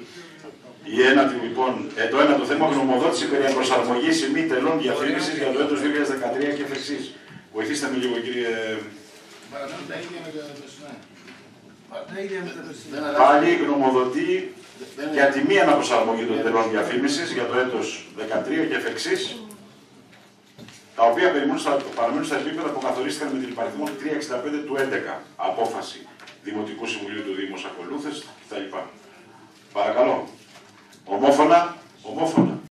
Η ένατη, λοιπόν, το ένατο θέμα, γνωμοδότηση περί προσαρμογής ή μη τελών διαφήμισης για το έτος 2013 και εφ' Βοηθήστε με λίγο, κύριε. Πάλι γνωμοδοτεί για τη μη αναπροσαρμογή των τελών διαφήμισης για το έτος 2013 και εφ' τα οποία παραμένουν στα επίπεδα που καθορίστηκαν με την υπαριθμό 365 του 11, απόφαση Δημοτικού Συμβουλίου του Δήμου ακολούθες κτλ. Παρακαλώ. Ομόφωνα.